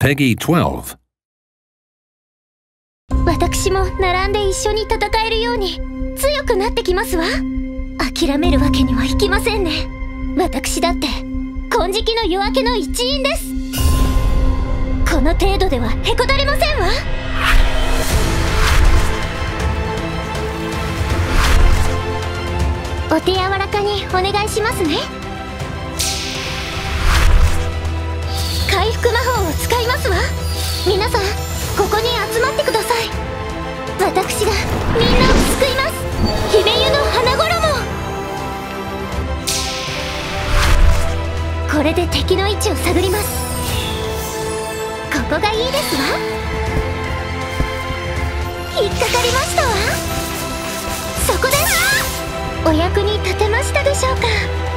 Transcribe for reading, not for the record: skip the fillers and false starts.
Peggy 12. 私も並んで一緒に戦えるように強くなってきますわ。諦めるわけにはいきませんね。私だって金色の夜明けの一員です。この程度ではへこたれませんわ。お手柔らかにお願いしますね。回復魔法を使いますわ。皆さんここに集まってください。私がみんなを救います。姫湯の花衣。これで敵の位置を探ります。ここがいいですわ。引っかかりましたわ。そこです。お役に立てましたでしょうか。